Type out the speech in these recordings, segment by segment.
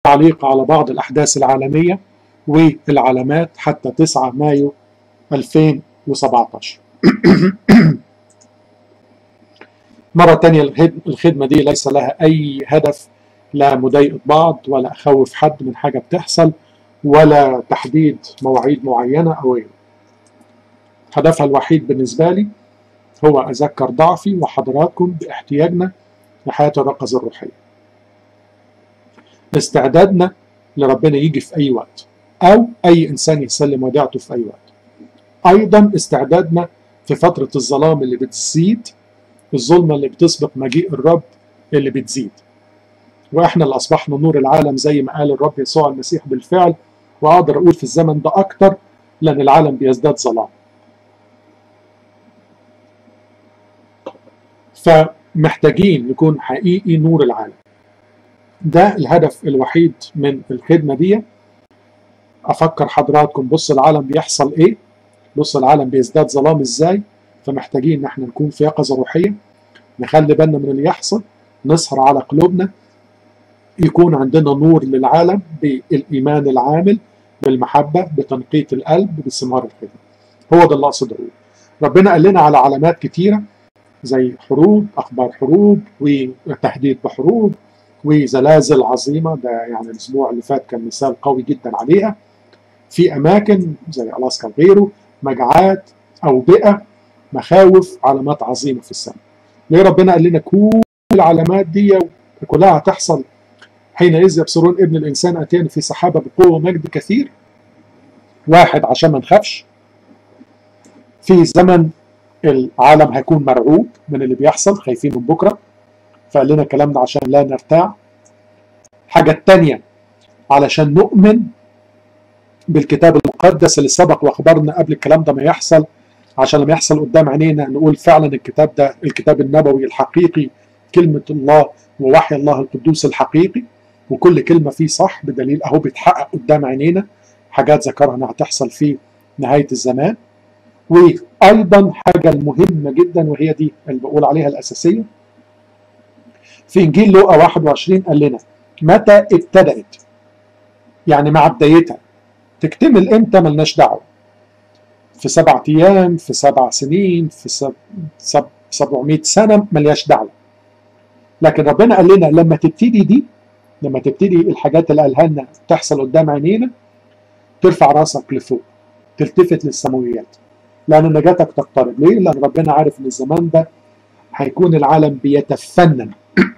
تعليق على بعض الأحداث العالمية والعلامات حتى 9 مايو 2017. مرة تانية الخدمة دي ليس لها أي هدف، لا مضايقة بعض ولا أخوف حد من حاجة بتحصل ولا تحديد مواعيد معينة أو غيره. هدفها الوحيد بالنسبة لي هو أذكر ضعفي وحضراتكم باحتياجنا لحياة الرقص الروحية، استعدادنا لربنا يجي في أي وقت أو أي إنسان يسلم وديعته في أي وقت. أيضا استعدادنا في فترة الظلام اللي بتزيد، الظلمة اللي بتسبق مجيء الرب اللي بتزيد، وإحنا اللي أصبحنا نور العالم زي ما قال الرب يسوع المسيح بالفعل، وأقدر أقول في الزمن ده أكتر لأن العالم بيزداد ظلام. فمحتاجين نكون حقيقي نور العالم. ده الهدف الوحيد من الخدمة دي. أفكر حضراتكم بص العالم بيحصل إيه، بص العالم بيزداد ظلام إزاي، فمحتاجين إن احنا نكون في يقظة روحية، نخلي بالنا من اللي يحصل، نسهر على قلوبنا، يكون عندنا نور للعالم بالإيمان العامل، بالمحبة، بتنقية القلب، بثمار الخدمة. هو ده اللي أقصد أقوله. ربنا قال لنا على علامات كتيرة زي حروب، أخبار حروب، وتهديد بحروب، وزلازل عظيمة. ده يعني الأسبوع اللي فات كان مثال قوي جدا عليها. في أماكن زي ألاسكا وغيره، مجاعات، أوبئة، مخاوف، علامات عظيمة في السماء. ليه ربنا قال لنا كل العلامات دي كلها هتحصل حينئذ يبصرون ابن الإنسان أتينا في سحابة بقوة ومجد كثير؟ واحد، عشان ما نخافش. في زمن العالم هيكون مرعوب من اللي بيحصل، خايفين من بكرة، فقال لنا الكلام ده عشان لا نرتاع. حاجة التانية علشان نؤمن بالكتاب المقدس اللي سبق واخبرنا قبل الكلام ده ما يحصل، عشان لما يحصل قدام عينينا نقول فعلا الكتاب ده الكتاب النبوي الحقيقي، كلمة الله ووحي الله القدوس الحقيقي، وكل كلمة فيه صح، بدليل أهو بيتحقق قدام عينينا حاجات ذكرها أنها هتحصل في نهاية الزمان. وأيضا حاجة المهمة جدا وهي دي اللي بقول عليها الأساسية، في إنجيل لوقا 21 قال لنا متى ابتدأت، يعني مع بدايتها، تكتمل إمتى ملناش دعوة، في 7 أيام، في 7 سنين، في 700 سنة، ملياش دعوة. لكن ربنا قال لنا لما تبتدي دي، لما تبتدي الحاجات اللي قالها لنا تحصل قدام عينينا، ترفع راسك لفوق، تلتفت للسماويات، لأن نجاتك تقترب. ليه؟ لأن ربنا عارف إن الزمان ده هيكون العالم بيتفنن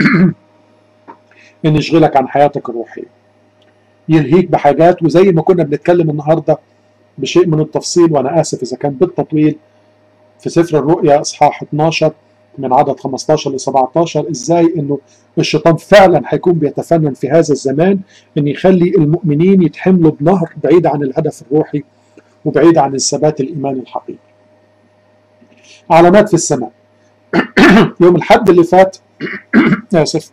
إن يشغلك عن حياتك الروحية، يلهيك بحاجات. وزي ما كنا بنتكلم النهاردة بشيء من التفصيل، وأنا آسف إذا كان بالتطويل، في سفر الرؤيا إصحاح 12 من عدد 15 ل 17، إزاي إنه الشيطان فعلا هيكون بيتفنن في هذا الزمان إن يخلي المؤمنين يتحملوا بنهر بعيد عن الهدف الروحي وبعيد عن الثبات الإيماني الحقيقي. علامات في السماء. يوم الحد اللي فات آسف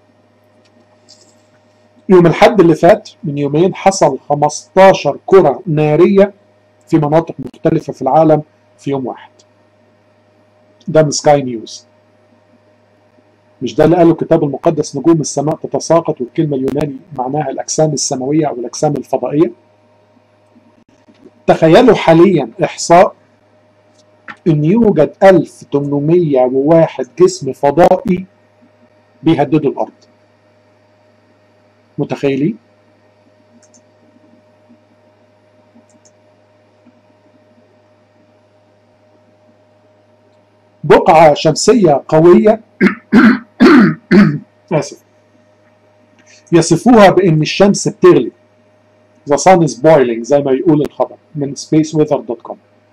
يوم الحد اللي فات من يومين حصل 15 كرة نارية في مناطق مختلفة في العالم في يوم واحد. ده من سكاي نيوز. مش ده اللي قاله الكتاب المقدس نجوم السماء تتساقط، والكلمة اليوناني معناها الأجسام السماوية أو الأجسام الفضائية. تخيلوا حاليا إحصاء إن يوجد 1801 جسم فضائي بيهددوا الأرض. متخيلين؟ بقعة شمسية قوية آسف يصفوها بأن الشمس بتغلي. The sun is boiling زي ما يقول الخبر من spaceweather.com.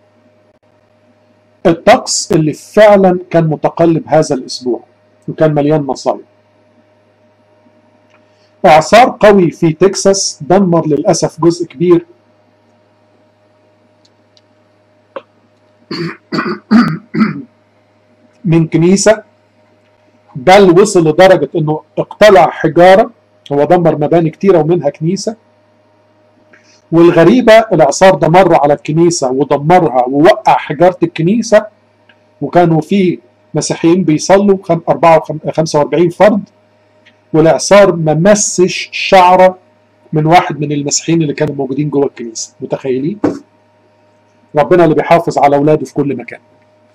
الطقس اللي فعلا كان متقلب هذا الأسبوع وكان مليان مصايب. إعصار قوي في تكساس دمر للأسف جزء كبير من كنيسة، بل وصل لدرجة انه اقتلع حجارة. هو دمر مباني كتيرة ومنها كنيسة. والغريبة الإعصار ده مر على الكنيسة ودمرها ووقع حجارة الكنيسة، وكانوا فيه مسيحيين بيصلوا 45 فرد، والإعصار ما مسش شعرة من واحد من المسيحيين اللي كانوا موجودين جوه الكنيسة. متخيلين؟ ربنا اللي بيحافظ على أولاده في كل مكان.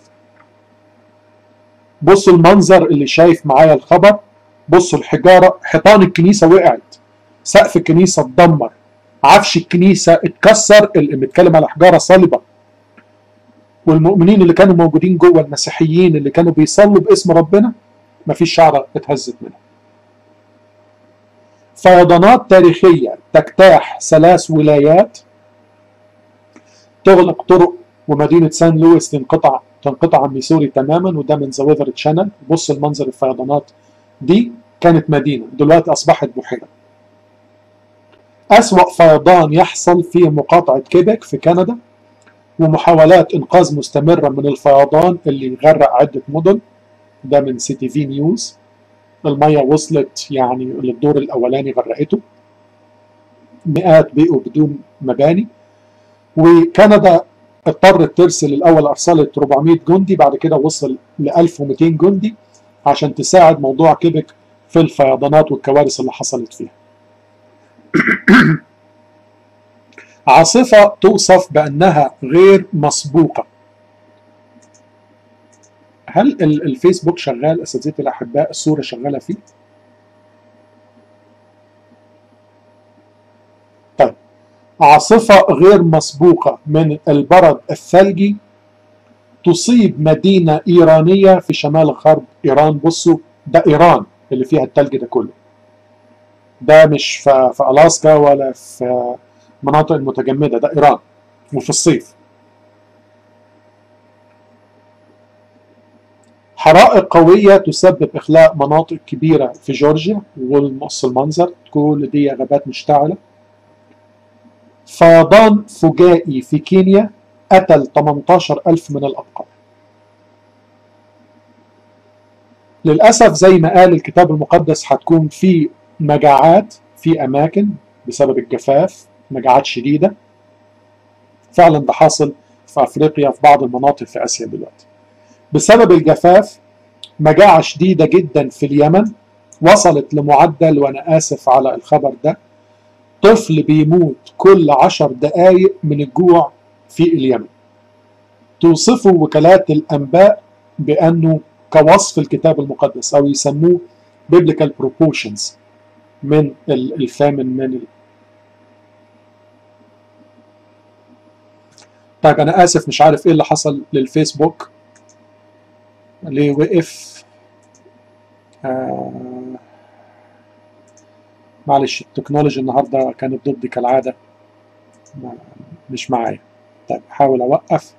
بصوا المنظر اللي شايف معايا الخبر، بصوا الحجارة، حيطان الكنيسة وقعت، سقف الكنيسة اتدمر، عفش الكنيسة اتكسر، اللي بيتكلم على حجارة صلبة. والمؤمنين اللي كانوا موجودين جوه، المسيحيين اللي كانوا بيصلوا باسم ربنا، مفيش شعرة اتهزت منها. فيضانات تاريخية تجتاح 3 ولايات، تغلق طرق، ومدينة سان لويس تنقطع عن ميسوري تماما، وده من ذا ويذر تشانل. بص المنظر، الفيضانات دي كانت مدينة، دلوقتي أصبحت بحيرة. أسوأ فيضان يحصل في مقاطعة كيبك في كندا، ومحاولات إنقاذ مستمرة من الفيضان اللي غرق عدة مدن. ده من سي تي في نيوز. المية وصلت يعني للدور الأولاني، غرقته، مئات بقوا بدون مباني. وكندا اضطرت ترسل، الأول أرسلت 400 جندي، بعد كده وصل ل 1200 جندي عشان تساعد موضوع كيبك في الفيضانات والكوارث اللي حصلت فيها. عاصفة توصف بأنها غير مسبوقة. هل الفيسبوك شغال أساتذتي الأحباء؟ الصورة شغالة فيه؟ طيب، عاصفة غير مسبوقة من البرد الثلجي تصيب مدينة إيرانية في شمال غرب إيران. بصوا ده إيران اللي فيها الثلج ده كله، ده مش في ألاسكا ولا في مناطق المتجمدة، ده إيران وفي الصيف. حرائق قوية تسبب إخلاء مناطق كبيرة في جورجيا، والنص المنظر كل دي غابات مشتعلة. فيضان فجائي في كينيا قتل 18,000 من الأبقار. للأسف زي ما قال الكتاب المقدس هتكون في مجاعات في أماكن بسبب الجفاف، مجاعات شديدة. فعلا ده حاصل في أفريقيا، في بعض المناطق في آسيا دلوقتي بسبب الجفاف. مجاعة شديدة جدا في اليمن وصلت لمعدل، وأنا آسف على الخبر ده، طفل بيموت كل 10 دقايق من الجوع في اليمن. توصفه وكالات الأنباء بأنه كوصف الكتاب المقدس، أو يسموه biblical proportions من الفامن من طيب أنا آسف، مش عارف إيه اللي حصل للفيسبوك، ليه وقف. معلش، التكنولوجي النهاردة كانت ضدي كالعادة، مش معايا. طيب حاول أوقف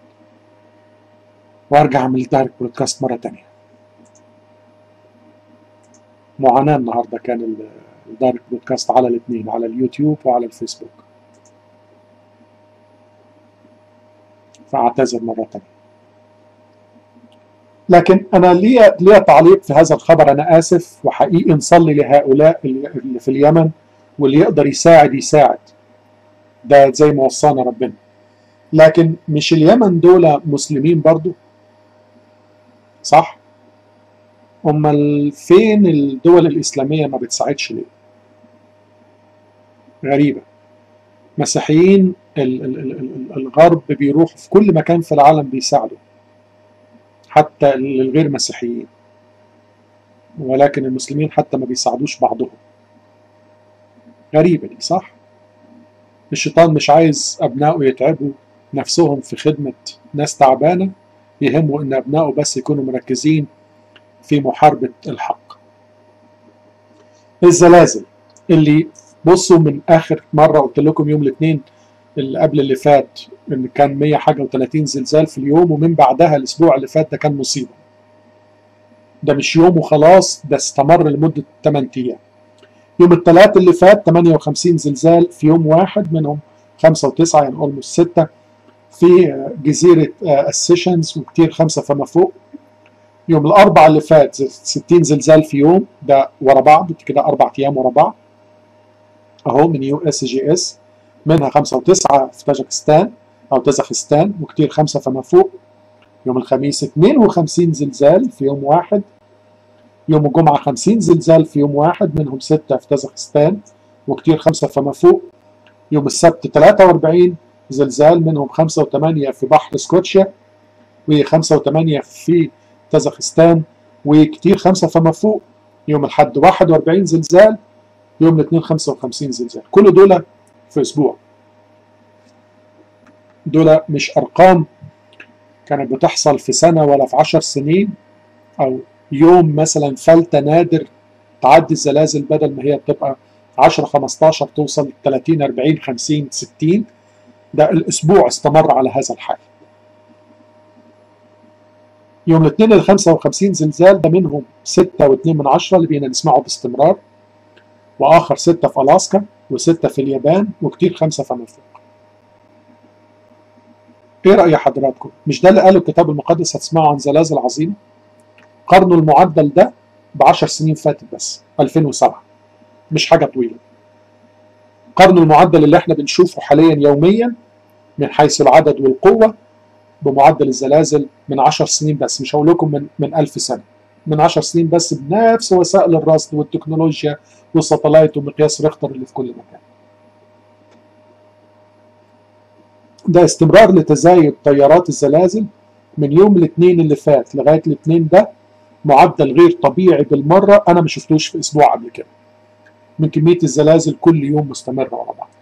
وأرجع أعمل الدايركت برودكاست مرة تانية. معاناة النهاردة كان الدايركت برودكاست على الاثنين، على اليوتيوب وعلى الفيسبوك، فأعتذر مرة تانية. لكن أنا ليا تعليق في هذا الخبر، أنا آسف، وحقيقي نصلي لهؤلاء اللي في اليمن، واللي يقدر يساعد. ده زي ما وصانا ربنا. لكن مش اليمن دول مسلمين برضو؟ صح؟ أمال فين الدول الإسلامية ما بتساعدش ليه؟ غريبة. مسيحيين الغرب بيروحوا في كل مكان في العالم بيساعدوا، حتى الغير مسيحيين، ولكن المسلمين حتى ما بيساعدوش بعضهم. غريبة دي، صح؟ الشيطان مش عايز أبنائه يتعبوا نفسهم في خدمة ناس تعبانة، يهمه إن أبنائه بس يكونوا مركزين في محاربة الحق. الزلازل اللي بصوا، من آخر مرة قلت لكم يوم الاثنين اللي قبل اللي فات إن كان 100 حاجة و30 زلزال في اليوم، ومن بعدها الأسبوع اللي فات ده كان مصيبة. ده مش يوم وخلاص، ده استمر لمدة 8 أيام. يوم الثلاث اللي فات 58 زلزال في يوم واحد، منهم 5 و9 يعني أولموست 6 في جزيرة السيشنز، وكتير 5 فما فوق. يوم الأربع اللي فات 60 زلزال في يوم، ده ورا بعض كده 4 أيام ورا بعض أهو من USGS، منها 5 و9 في تاجكستان أو تزخستان، وكتير 5 فما فوق. يوم الخميس 52 زلزال في يوم واحد. يوم الجمعة 50 زلزال في يوم واحد، منهم 6 في تزخستان وكتير 5 فما فوق. يوم السبت 43 زلزال، منهم 5 و8 في بحر سكوتشيا، و5 و8 في كازاخستان، وكتير 5 فما فوق. يوم الحد 41 زلزال، يوم الاثنين 55 زلزال. كل دول في اسبوع. دول مش ارقام كانت بتحصل في سنة ولا في 10 سنين، او يوم مثلا فلتة نادر تعدي الزلازل بدل ما هي بتبقى 10 15 توصل 30 40 50 60. ده الاسبوع استمر على هذا الحال. يوم الاثنين ال 55 زلزال، ده منهم 6.2 اللي بينا نسمعه باستمرار، واخر 6 في الاسكا، و6 في اليابان، وكتير 5 فما فوق. ايه رأي حضراتكم؟ مش ده اللي قاله الكتاب المقدس هتسمعوا عن زلازل عظيمة؟ قارنوا المعدل ده ب10 سنين فاتت بس، 2007، مش حاجة طويلة. قارنوا المعدل اللي احنا بنشوفه حاليا يوميا من حيث العدد والقوة بمعدل الزلازل من 10 سنين بس. مش هقول لكم من 1000 سنة، من 10 سنين بس، بنفس وسائل الرصد والتكنولوجيا والساتلايت ومقياس ريختر اللي في كل مكان. ده استمرار لتزايد تيارات الزلازل من يوم الاثنين اللي فات لغاية الاثنين ده، معدل غير طبيعي بالمرة. أنا ما شفتوش في أسبوع قبل كده، من كمية الزلازل كل يوم مستمرة ورا بعض.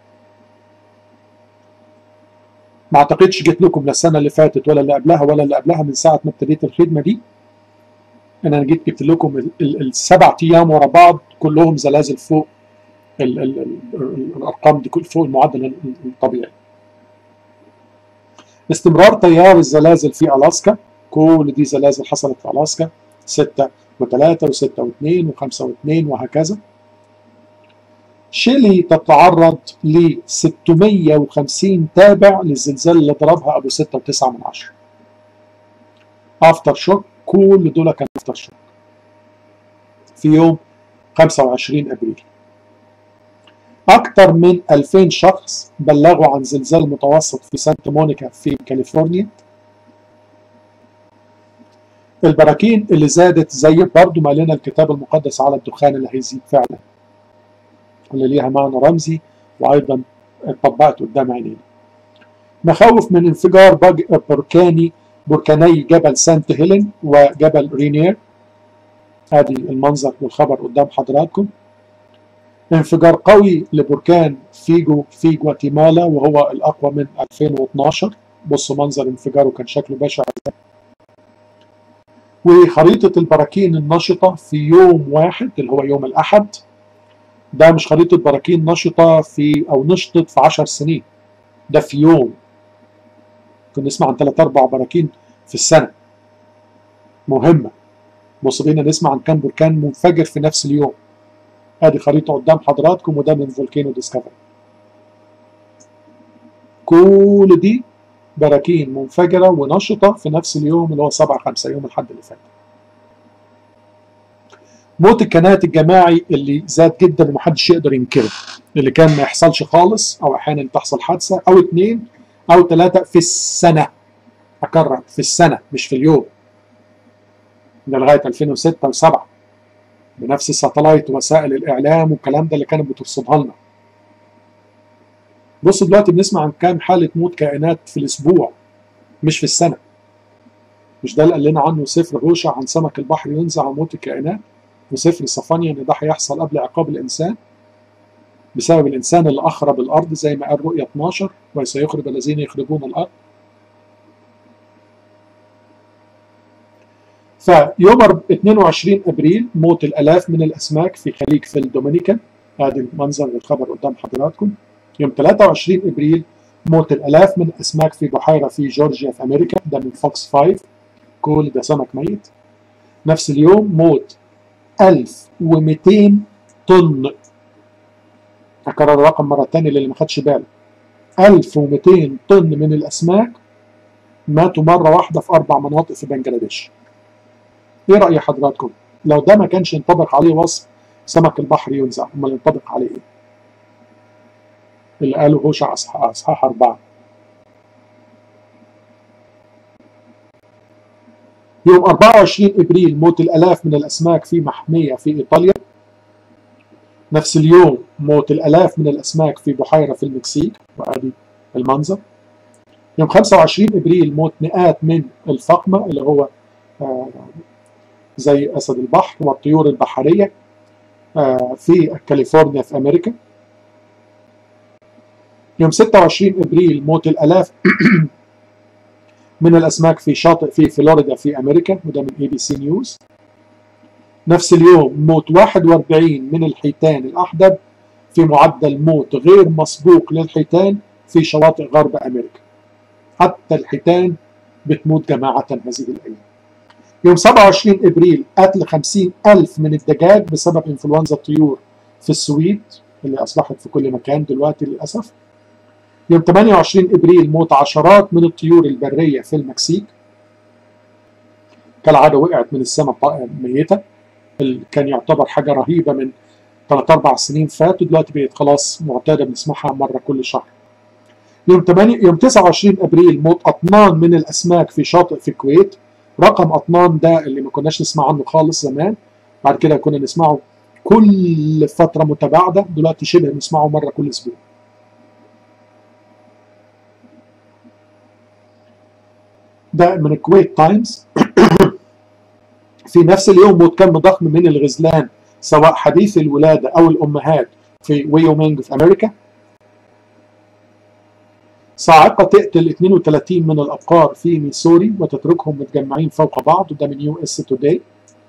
ما أعتقدش جيت لكم لا السنة اللي فاتت ولا اللي قبلها ولا اللي قبلها من ساعة ما ابتديت الخدمة دي. أنا جيت جبت لكم ال7 أيام ورا بعض كلهم زلازل فوق الأرقام دي، فوق المعدل الطبيعي. استمرار تيار الزلازل في ألاسكا، كل دي زلازل حصلت في ألاسكا، 6 و3 و6 و2 و5 و2 وهكذا. شيلي تتعرض ل 650 تابع للزلزال اللي ضربها أبو 6.9. أفتر شوك، كل دول كان أفتر شوك في يوم 25 أبريل. أكثر من 2000 شخص بلغوا عن زلزال متوسط في سانتا مونيكا في كاليفورنيا. البراكين اللي زادت زي برضو ما لنا الكتاب المقدس على الدخان اللي هيزيد فعلا، واللي ليها معنى رمزي وأيضا اتطبقت قدام عينينا. مخاوف من انفجار بركاني جبل سانت هيلين وجبل رينير. ادي المنظر والخبر قدام حضراتكم. انفجار قوي لبركان فيجو في غواتيمالا وهو الأقوى من 2012. بصوا منظر انفجاره كان شكله بشع. وخريطة البراكين النشطة في يوم واحد اللي هو يوم الأحد، ده مش خريطة براكين نشطة أو نشطت في 10 سنين، ده في يوم. كنا نسمع عن 3-4 براكين في السنة مهمة. بصوا بينا نسمع عن كام بركان منفجر في نفس اليوم. ادي خريطة قدام حضراتكم، وده من فولكانو ديسكفري. كل دي براكين منفجرة ونشطة في نفس اليوم اللي هو 7/5 يوم الحد اللي فات. موت الكنات الجماعي اللي زاد جدا ومحدش يقدر ينكره، اللي كان ما يحصلش خالص او احيانا تحصل حادثة او 2 أو 3 في السنة. اكرر، في السنة مش في اليوم. ده لغاية 2006 و7 بنفس الساتلايت ووسائل الإعلام والكلام ده اللي كانت بترصدها لنا. بصوا دلوقتي بنسمع عن كام حالة موت كائنات في الأسبوع مش في السنة. مش ده اللي قال لنا عنه سفر هوشع عن سمك البحر ينزع وموت الكائنات، وسفر صفانيا إن ده هيحصل قبل عقاب الإنسان بسبب الإنسان اللي أخرب الأرض زي ما قال رؤيا 12 وسيخرب الذين يخربون الأرض. فيوم 22 أبريل موت الآلاف من الأسماك في خليج الدومينيكان. هذا المنظر والخبر قدام حضراتكم. يوم 23 أبريل موت الآلاف من الأسماك في بحيرة في جورجيا في أمريكا، ده من فوكس 5، كل ده سمك ميت. نفس اليوم موت 1200 طن. أكرر الرقم مرة تانية للي ما خدش باله. 1200 طن من الأسماك ماتوا مرة واحدة في 4 مناطق في بنجلاديش. ايه رأي حضراتكم؟ لو ده ما كانش ينطبق عليه وصف سمك البحر ينزع، امال ينطبق عليه ايه؟ اللي قاله هوشع اصحاح 4. يوم 24 ابريل موت الالاف من الاسماك في محمية في ايطاليا. نفس اليوم موت الآلاف من الأسماك في بحيرة في المكسيك، وادي المنظر. يوم 25 ابريل موت مئات من الفقمة اللي هو زي أسد البحر والطيور البحرية في كاليفورنيا في أمريكا. يوم 26 ابريل موت الآلاف من الأسماك في شاطئ في فلوريدا في أمريكا، وده من ABC نيوز. نفس اليوم موت 41 من الحيتان الأحدب في معدل موت غير مسبوق للحيتان في شواطئ غرب أمريكا. حتى الحيتان بتموت جماعة هذه الأيام. يوم 27 إبريل قتل 50,000 من الدجاج بسبب إنفلونزا الطيور في السويد اللي أصبحت في كل مكان دلوقتي للأسف. يوم 28 إبريل موت عشرات من الطيور البرية في المكسيك، كالعادة وقعت من السماء ميتة، كان يعتبر حاجة رهيبة من 3-4 سنين فاتوا، دلوقتي بقت خلاص معتادة بنسمعها مرة كل شهر. يوم 29 ابريل موت اطنان من الاسماك في شاطئ في الكويت. رقم اطنان ده اللي ما كناش نسمع عنه خالص زمان، بعد كده كنا نسمعه كل فتره متباعده، دلوقتي شبه نسمعه مره كل اسبوع. ده من الكويت تايمز. في نفس اليوم موت كم ضخم من الغزلان سواء حديث الولاده او الامهات في ويومينغ في امريكا. صاعقة تقتل 32 من الأبقار في ميسوري وتتركهم متجمعين فوق بعض، وده من US توداي.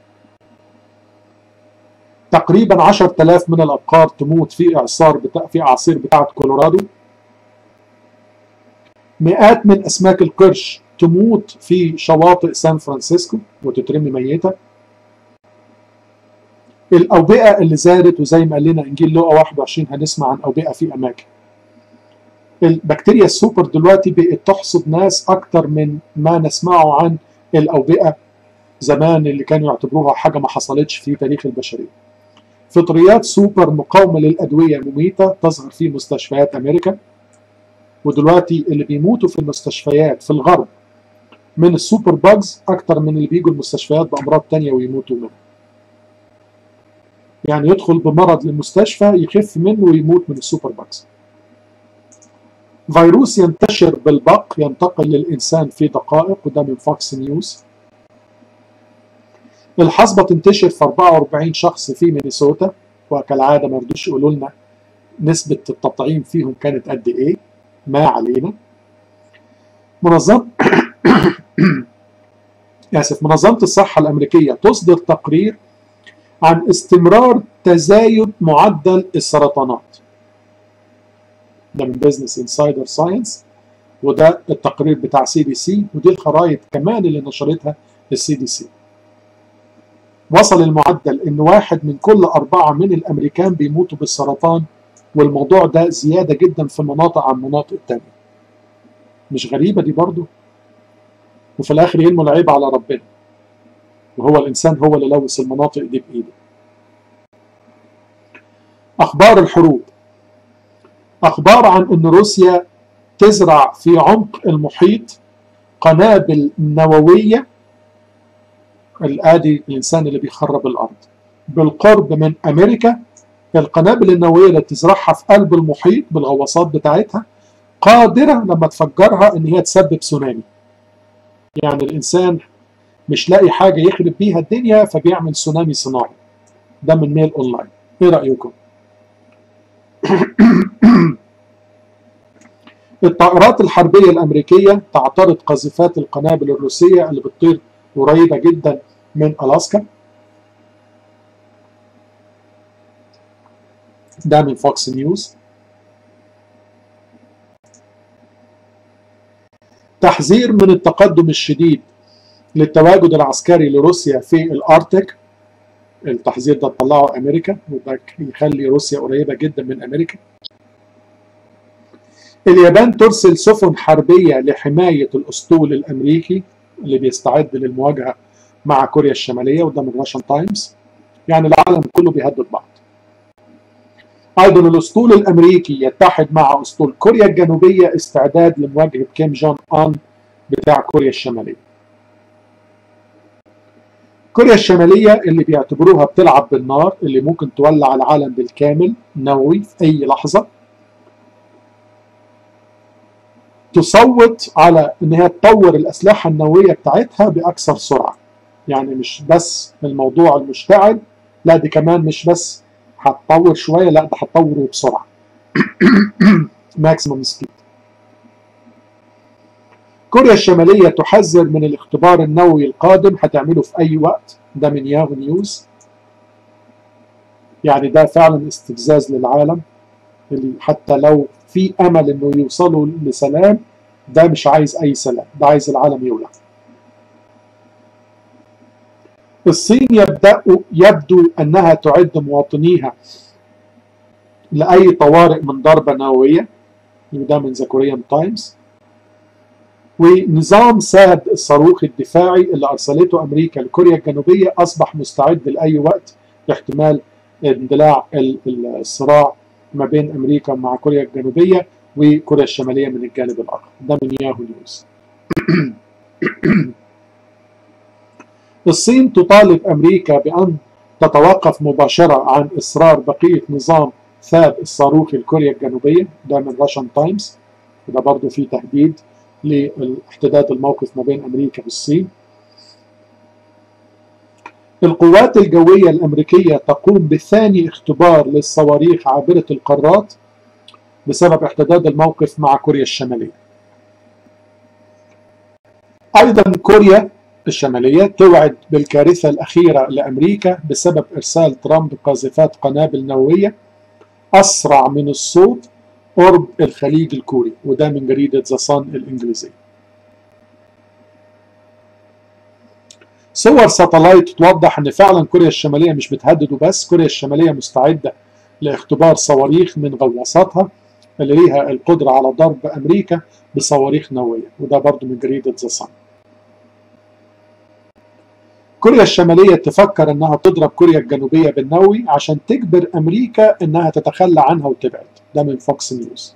تقريبا 10,000 من الأبقار تموت في أعاصير بتاعة كولورادو. مئات من أسماك القرش تموت في شواطئ سان فرانسيسكو وتترمي ميتة. الأوبئة اللي زادت، وزي ما قال لنا إنجيل لوقا 21 هنسمع عن أوبئة في أماكن. البكتيريا السوبر دلوقتي بقت تحصد ناس أكتر من ما نسمعه عن الأوبئة زمان اللي كانوا يعتبروها حاجة ما حصلتش في تاريخ البشرية. فطريات سوبر مقاومة للأدوية مميتة تظهر في مستشفيات أمريكا، ودلوقتي اللي بيموتوا في المستشفيات في الغرب من السوبر باجز أكتر من اللي بيجوا المستشفيات بأمراض تانية ويموتوا منها. يعني يدخل بمرض للمستشفى يخف منه ويموت من السوبر باجز. فيروس ينتشر بالبق ينتقل للإنسان في دقائق، وده من فوكس نيوز. الحصبة تنتشر في 44 شخص في مينيسوتا، وكالعادة ما رضوش يقولوا لنا نسبة التطعيم فيهم كانت قد إيه، ما علينا. منظمة الصحة الأمريكية تصدر تقرير عن استمرار تزايد معدل السرطانات، ده من بيزنس انسايدر ساينس، وده التقرير بتاع CDC، ودي الخرائط كمان اللي نشرتها CDC. وصل المعدل ان 1 من كل 4 من الامريكان بيموتوا بالسرطان، والموضوع ده زيادة جدا في مناطق عن مناطق تانية. مش غريبة دي برضو؟ وفي الاخر يرموا العيب على ربنا، وهو الانسان هو اللي لوث المناطق دي بايده. اخبار الحروب. أخبار عن أن روسيا تزرع في عمق المحيط قنابل نووية، الآدي الإنسان اللي بيخرب الأرض، بالقرب من أمريكا. القنابل النووية اللي تزرعها في قلب المحيط بالغواصات بتاعتها قادرة لما تفجرها أن هي تسبب تسونامي. يعني الإنسان مش لاقي حاجة يخرب بيها الدنيا فبيعمل تسونامي صناعي. ده من ميل أونلاين. إيه رأيكم؟ الطائرات الحربية الأمريكية تعترض قذيفات القنابل الروسية اللي بتطير قريبة جدا من ألاسكا. ده من فوكس نيوز. تحذير من التقدم الشديد للتواجد العسكري لروسيا في الأرتيك. التحذير ده طلعه أمريكا، وده يخلي روسيا قريبة جدا من أمريكا. اليابان ترسل سفن حربية لحماية الأسطول الأمريكي اللي بيستعد للمواجهة مع كوريا الشمالية، وده من راشن تايمز. يعني العالم كله بيهدد بعض. أيضا الأسطول الأمريكي يتحد مع أسطول كوريا الجنوبية استعداد لمواجهة كيم جون أون بتاع كوريا الشمالية. كوريا الشمالية اللي بيعتبروها بتلعب بالنار، اللي ممكن تولع العالم بالكامل نووي في أي لحظة، تصوت على إنها تطور الأسلحة النووية بتاعتها بأكثر سرعة. يعني مش بس الموضوع المشتعل، لا دي كمان مش بس هتطور شوية، لا ده هتطوره بسرعة. ماكسيموم سبيد. كوريا الشمالية تحذر من الاختبار النووي القادم هتعمله في أي وقت. ده من ياهو نيوز. يعني ده فعلا استفزاز للعالم، اللي حتى لو في أمل إنه يوصلوا لسلام، ده مش عايز أي سلام، ده عايز العالم يولع. الصين يبدو أنها تعد مواطنيها لأي طوارئ من ضربة نووية، وده من ذا كوريان تايمز. ونظام ساد الصاروخ الدفاعي اللي أرسلته أمريكا لكوريا الجنوبية أصبح مستعد لأي وقت لاحتمال اندلاع الصراع ما بين أمريكا مع كوريا الجنوبية وكوريا الشمالية من الجانب الآخر. ده من ياهو نيوز. الصين تطالب أمريكا بأن تتوقف مباشرة عن إصرار بقية نظام ثاد الصاروخ الكوريا الجنوبية. ده من راشن تايمز. وده برضه فيه تهديد لاحتداد الموقف ما بين أمريكا والصين. القوات الجوية الأمريكية تقوم بثاني اختبار للصواريخ عابرة القارات بسبب احتداد الموقف مع كوريا الشمالية. أيضا كوريا الشمالية توعد بالكارثة الأخيرة لأمريكا بسبب إرسال ترامب قاذفات قنابل نووية أسرع من الصوت قرب الخليج الكوري. وده من جريدة ذا صن الإنجليزية. صور ساتلايت توضح أن فعلا كوريا الشمالية مش بتهدد وبس، كوريا الشمالية مستعدة لاختبار صواريخ من غواصاتها اللي ليها القدرة على ضرب أمريكا بصواريخ نووية. وده برضو من جريدة ذا صن. كوريا الشمالية تفكر أنها تضرب كوريا الجنوبية بالنووي عشان تجبر أمريكا أنها تتخلى عنها وتبعد. ده من فوكس نيوز.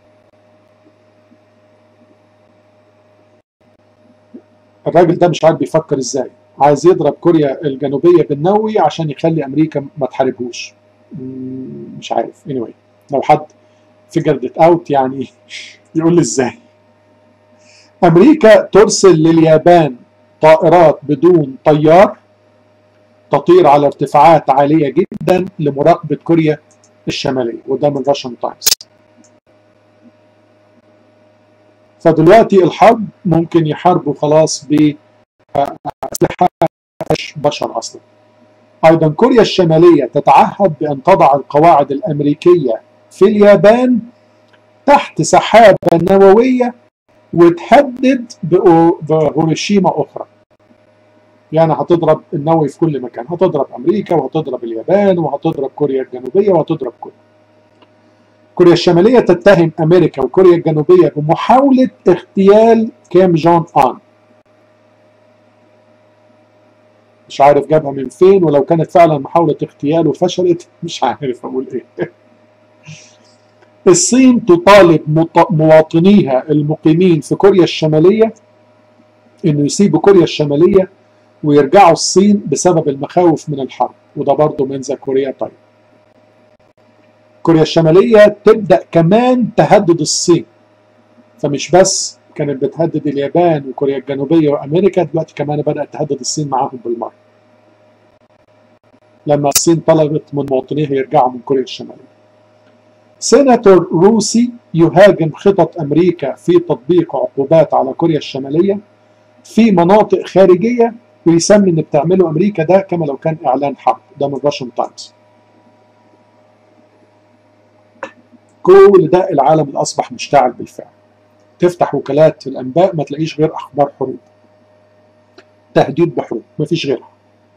الراجل ده مش عارف بيفكر ازاي، عايز يضرب كوريا الجنوبية بالنووي عشان يخلي أمريكا ما تحاربهوش. مش عارف. anyway لو حد figured it out يعني يقول لي ازاي. أمريكا ترسل لليابان طائرات بدون طيار تطير على ارتفاعات عالية جدا لمراقبة كوريا الشمالية. وده من راشن تايمز. فدلوقتي الحرب ممكن يحاربوا خلاص بأسلحة بشر أصلا. أيضا كوريا الشمالية تتعهد بأن تضع القواعد الأمريكية في اليابان تحت سحابة نووية وتهدد بهيروشيما أخرى. يعني هتضرب النووي في كل مكان، هتضرب أمريكا وهتضرب اليابان وهتضرب كوريا الجنوبية وهتضرب كوريا الشمالية تتهم أمريكا وكوريا الجنوبية بمحاولة اغتيال كيم جون آن. مش عارف جابها من فين، ولو كانت فعلا محاولة اغتيال وفشلت مش عارف أقول إيه. الصين تطالب مواطنيها المقيمين في كوريا الشمالية إنه يسيبوا كوريا الشمالية ويرجعوا الصين بسبب المخاوف من الحرب. وده برضه من ذا كوريا تايم. كوريا الشمالية تبدأ كمان تهدد الصين، فمش بس كانت بتهدد اليابان وكوريا الجنوبية وأمريكا، دلوقتي كمان بدأت تهدد الصين معاهم بالمرة، لما الصين طلبت من مواطنيها يرجعوا من كوريا الشمالية. سيناتور روسي يهاجم خطط أمريكا في تطبيق عقوبات على كوريا الشمالية في مناطق خارجية، ويسمي إن بتعمله أمريكا ده كما لو كان إعلان حرب. ده من راشن تايمز. كل ده العالم اللي أصبح مشتعل بالفعل. تفتح وكالات الأنباء ما تلاقيش غير أخبار حروب، تهديد بحروب، ما فيش غيرها.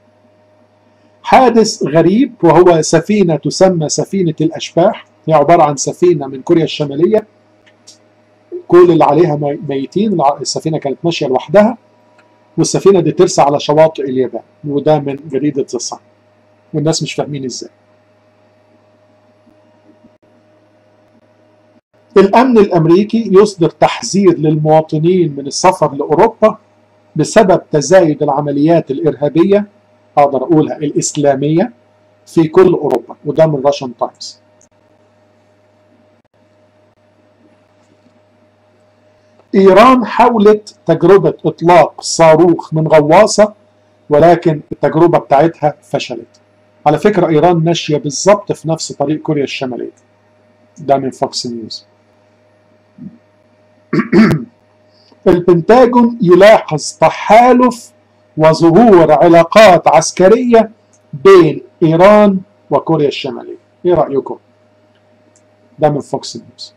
حادث غريب، وهو سفينة تسمى سفينة الأشباح. هي عبارة عن سفينة من كوريا الشمالية، كل اللي عليها ميتين. السفينة كانت ماشية لوحدها، والسفينة دي ترسى على شواطئ اليابان. وده من جريدة ذا صن. والناس مش فاهمين ازاي. الأمن الأمريكي يصدر تحذير للمواطنين من السفر لأوروبا بسبب تزايد العمليات الإرهابية اقدر اقولها الاسلاميه في كل اوروبا، وده من راشن تايمز. ايران حاولت تجربه اطلاق صاروخ من غواصه، ولكن التجربه بتاعتها فشلت. على فكره ايران ماشيه بالظبط في نفس طريق كوريا الشماليه. ده من فوكس نيوز. البنتاجون يلاحظ تحالف وظهور علاقات عسكريه بين ايران وكوريا الشماليه. ايه رايكم؟ ده من فوكس نيوز.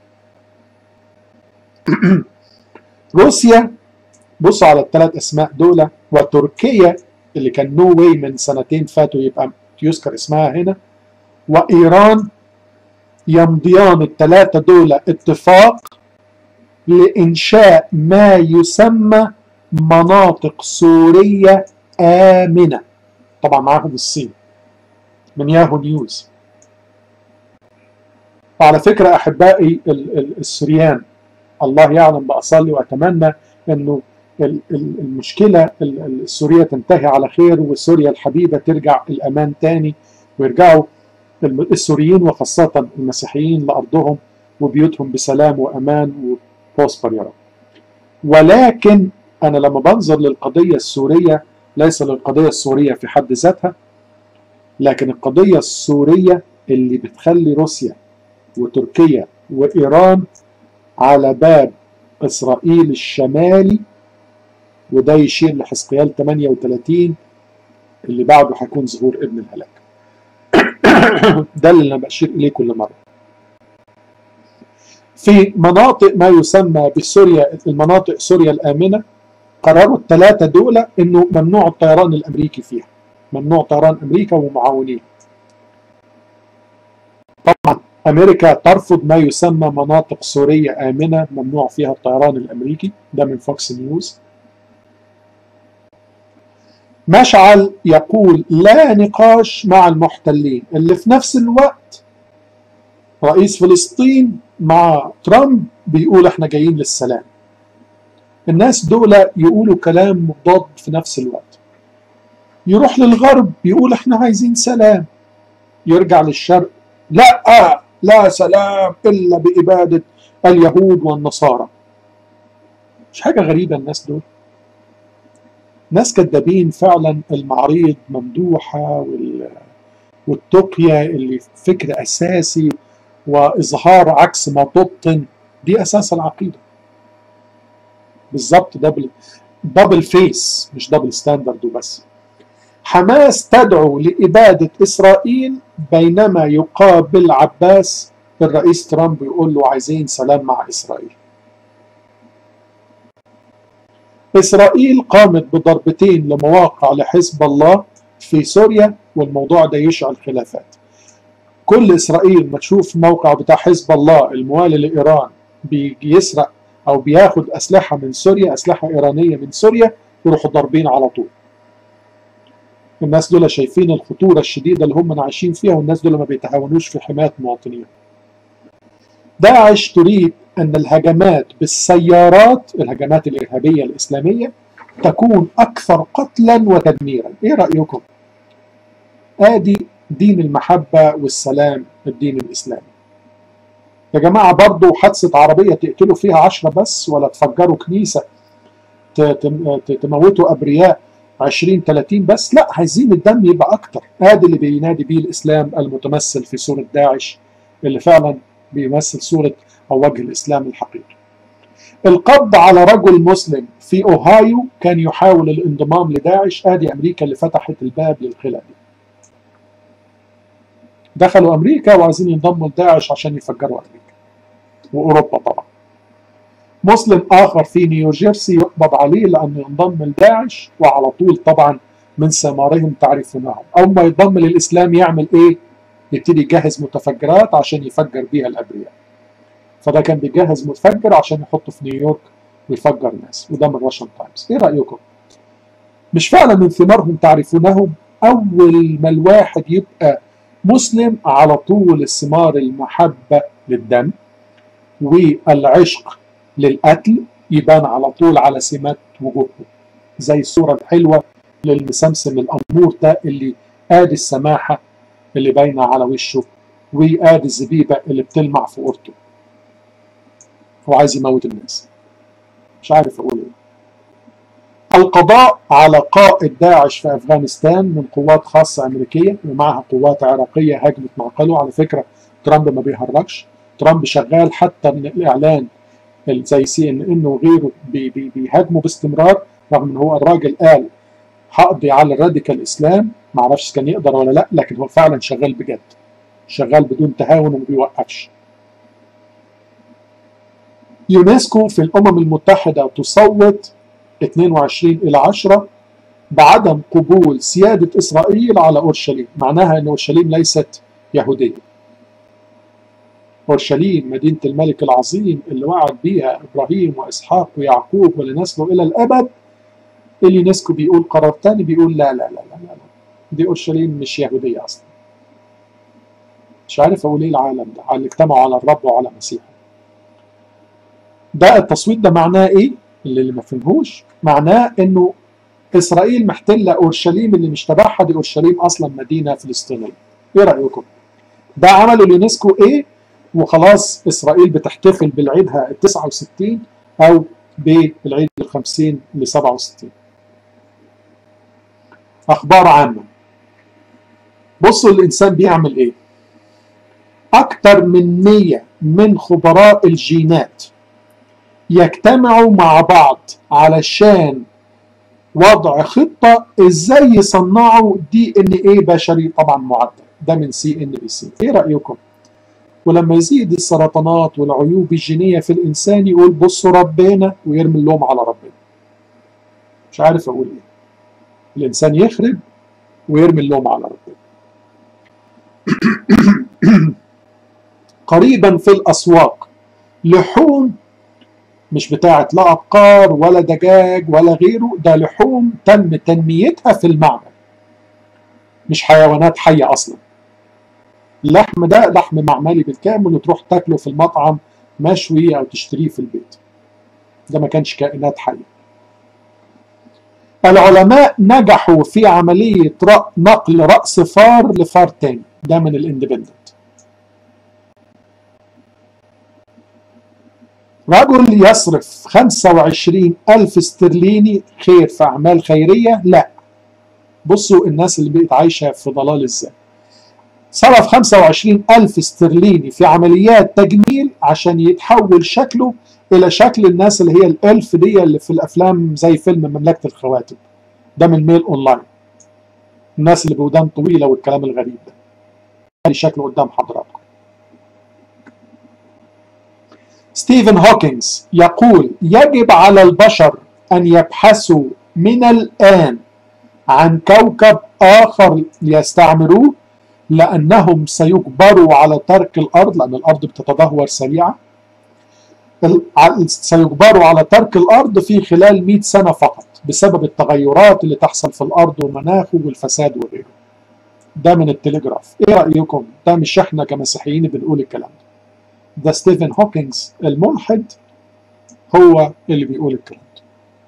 روسيا، بصوا على الثلاث اسماء دول، وتركيا اللي كان نو واي من سنتين فاتوا يبقى يذكر اسمها هنا، وايران، يمضيان الثلاثه دول اتفاق لانشاء ما يسمى مناطق سوريه امنه. طبعا معاهم الصين من ياهو نيوز. وعلى فكره احبائي السوريان، الله يعلم بأصلي وأتمنى أنه المشكلة السورية تنتهي على خير، وسوريا الحبيبة ترجع الأمان تاني، ويرجعوا السوريين وخاصة المسيحيين لأرضهم وبيوتهم بسلام وأمان وبروسبر يا رب. ولكن أنا لما بنظر للقضية السورية، ليس للقضية السورية في حد ذاتها، لكن القضية السورية اللي بتخلي روسيا وتركيا وإيران على باب إسرائيل الشمالي، وده يشير لحزقيال 38 اللي بعده هيكون ظهور ابن الهلاك. ده اللي أنا بشير إليه كل مرة. في مناطق ما يسمى بسوريا، المناطق سوريا الآمنة، قرروا الثلاثة دول إنه ممنوع الطيران الأمريكي فيها، ممنوع طيران أمريكا ومعاونين. طبعا أمريكا ترفض ما يسمى مناطق سورية آمنة ممنوع فيها الطيران الأمريكي. ده من فوكس نيوز. مشعل يقول لا نقاش مع المحتلين، اللي في نفس الوقت رئيس فلسطين مع ترامب بيقول احنا جايين للسلام. الناس دول يقولوا كلام مضاد في نفس الوقت. يروح للغرب يقول احنا عايزين سلام، يرجع للشرق لا لا سلام إلا بإبادة اليهود والنصارى. مش حاجة غريبة الناس دول، ناس كذابين فعلا. المعاريض ممدوحة والتقية اللي فكر أساسي وإظهار عكس ما تبطن، دي أساس العقيدة بالظبط. دبل فيس مش دبل ستاندرد وبس. حماس تدعو لإبادة إسرائيل، بينما يقابل عباس الرئيس ترامب يقول له عايزين سلام مع إسرائيل. إسرائيل قامت بضربتين لمواقع لحزب الله في سوريا، والموضوع ده يشعل خلافات. كل إسرائيل ما تشوف موقع بتاع حزب الله الموالي لإيران بيسرق أو بياخد أسلحة من سوريا، أسلحة إيرانية من سوريا، يروحوا ضاربين على طول. الناس دول شايفين الخطورة الشديدة اللي هم عايشين فيها، والناس دول ما بيتهاونوش في حماية مواطنين. داعش تريد أن الهجمات بالسيارات، الهجمات الإرهابية الإسلامية، تكون أكثر قتلا وتدميرا. إيه رأيكم؟ آدي دين المحبة والسلام، الدين الإسلامي. يا جماعة برضو حادثة عربية تقتلوا فيها 10 بس، ولا تفجروا كنيسة تموتوا أبرياء 20-30 بس؟ لا، عايزين الدم يبقى أكتر. آدي اللي بينادي بيه الإسلام المتمثل في سورة داعش، اللي فعلا بيمثل صورة أو وجه الإسلام الحقيقي. القبض على رجل مسلم في أوهايو كان يحاول الانضمام لداعش. آدي أمريكا اللي فتحت الباب للخلع دي. دخلوا أمريكا وعايزين ينضموا لداعش عشان يفجروا أمريكا وأوروبا. طبعا مسلم آخر في نيوجيرسي يقبض عليه لأنه ينضم لداعش، وعلى طول طبعا من ثمارهم تعرفونهم. أول ما ينضم للإسلام يعمل إيه؟ يبتدي يجهز متفجرات عشان يفجر بيها الأبرياء. فده كان بيجهز متفجر عشان يحطه في نيويورك ويفجر الناس. وده من راشن تايمز. ايه رأيكم؟ مش فعلا من ثمارهم تعرفونهم؟ اول ما الواحد يبقى مسلم على طول الثمار المحبة للدم والعشق للقتل يبان على طول على سمات وجوههم، زي الصورة الحلوة للمسمسم الأمور ده اللي ادي السماحة اللي باينة على وشه، وادي الزبيبة اللي بتلمع في قورته. هو عايز يموت الناس. مش عارف اقول ايه. القضاء على قائد داعش في افغانستان من قوات خاصة امريكية ومعها قوات عراقية هاجمت معقله. على فكرة ترامب ما بيهرجش، ترامب شغال حتى من الاعلان زي CNN وغيره بيهاجموا باستمرار، رغم ان هو الراجل قال هقضي على الراديكال اسلام. ما اعرفش كان يقدر ولا لا، لكن هو فعلا شغال بجد، شغال بدون تهاون وما بيوقفش. يونسكو في الامم المتحدة تصوت 22-10 بعدم قبول سيادة إسرائيل على أورشليم. معناها أن أورشليم ليست يهودية. أورشليم مدينة الملك العظيم اللي وعد بيها إبراهيم وإسحاق ويعقوب ولنسله إلى الأبد. اليونسكو بيقول قرار تاني، بيقول لا لا لا لا لا، دي أورشليم مش يهودية أصلا. مش عارف أقول إيه العالم ده، اللي اجتمعوا على الرب وعلى مسيحه. ده التصويت ده معناه إيه؟ اللي ما فهمهوش معناه إنه إسرائيل محتلة أورشليم اللي مش تبعها، دي أورشليم أصلا مدينة فلسطينية. إيه رأيكم؟ ده عملوا اليونسكو إيه؟ وخلاص إسرائيل بتحتفل بالعيدها ال69 أو بالعيد ال50 ل67. أخبار عامة. بصوا الإنسان بيعمل إيه؟ أكتر من 100 من خبراء الجينات يجتمعوا مع بعض علشان وضع خطة ازاي يصنعوا DNA بشري، طبعا معدل. ده من CNBC. ايه رأيكم؟ ولما يزيد السرطانات والعيوب الجينية في الإنسان يقول بصوا ربنا ويرمي اللوم على ربنا. مش عارف أقول إيه. الإنسان يخرب ويرمي اللوم على ربنا. قريبا في الأسواق لحوم مش بتاعت لا أبقار ولا دجاج ولا غيره، ده لحوم تم تنميتها في المعمل، مش حيوانات حية أصلا. اللحم ده لحم معملي بالكامل وتروح تاكله في المطعم مشوي أو تشتريه في البيت. ده ما كانش كائنات حية. العلماء نجحوا في عملية نقل رأس فار لفار تاني. ده من الاندبندنت. رجل يصرف 25,000 استرليني خير في أعمال خيرية. لا، بصوا الناس اللي بقت عايشة في ضلال ازاي. صرف 25,000 استرليني في عمليات تجميل عشان يتحول شكله إلى شكل الناس اللي هي الألف دي اللي في الأفلام زي فيلم مملكة الخواتم. ده من ميل أونلاين. الناس اللي بودان طويلة والكلام الغريب ده. هذا شكله قدام حضراتكم. ستيفن هوكينز يقول يجب على البشر أن يبحثوا من الآن عن كوكب آخر ليستعمروه، لأنهم سيجبروا على ترك الأرض، لأن الأرض بتتدهور سريعا. سيجبروا على ترك الأرض في خلال 100 سنة فقط بسبب التغيرات اللي تحصل في الأرض ومناخه والفساد وغيره. ده من التليجراف. إيه رأيكم؟ ده مش إحنا كمسيحيين بنقول الكلام ده ستيفن هوكينز الملحد هو اللي بيقول الكلام ده.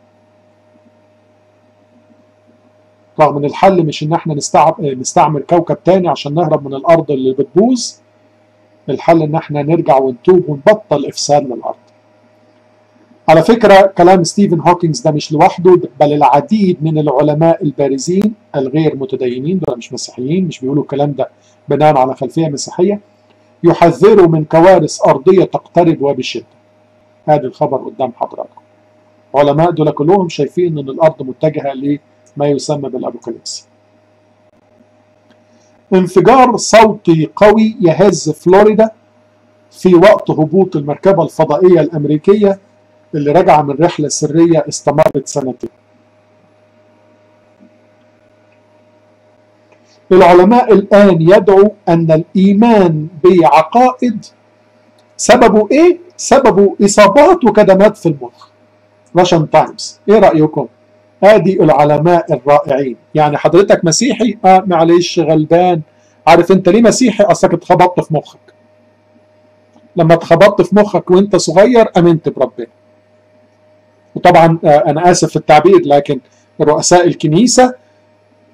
رغم ان الحل مش ان احنا نستعمر كوكب تاني عشان نهرب من الارض اللي بتبوظ. الحل ان احنا نرجع ونتوب ونبطل افساد للارض. على فكرة كلام ستيفن هوكينز ده مش لوحده، بل العديد من العلماء البارزين الغير متدينين، دول مش مسيحيين، مش بيقولوا الكلام ده بناء على خلفية مسيحية، يحذروا من كوارث أرضية تقترب وبشدة. هذا الخبر قدام حضراتكم. علماء دول كلهم شايفين ان الارض متجهة لما يسمى بالابوكاليبس. انفجار صوتي قوي يهز فلوريدا في وقت هبوط المركبة الفضائية الأمريكية اللي راجعة من رحلة سرية استمرت سنتين. العلماء الآن يدعوا أن الإيمان بعقائد سببه إيه؟ سببه إصابات وكدمات في المخ. راشن تايمز. إيه رأيكم؟ هذه العلماء الرائعين. يعني حضرتك مسيحي؟ معلش غلبان. عارف أنت ليه مسيحي؟ أصلك اتخبطت في مخك. لما اتخبطت في مخك وأنت صغير أمنت بربنا. وطبعا أنا آسف في التعبير، لكن رؤساء الكنيسة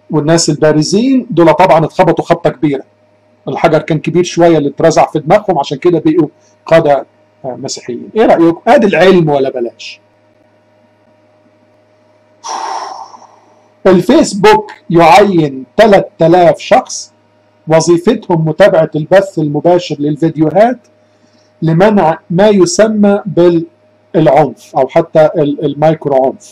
والناس البارزين دول طبعا اتخبطوا خبطه كبيره، الحجر كان كبير شويه اللي اترزع في دماغهم، عشان كده بقوا قاده مسيحيين. ايه رايكم؟ ادي العلم ولا بلاش. الفيسبوك يعين 3000 شخص وظيفتهم متابعه البث المباشر للفيديوهات لمنع ما يسمى بالعنف او حتى المايكرو عنف.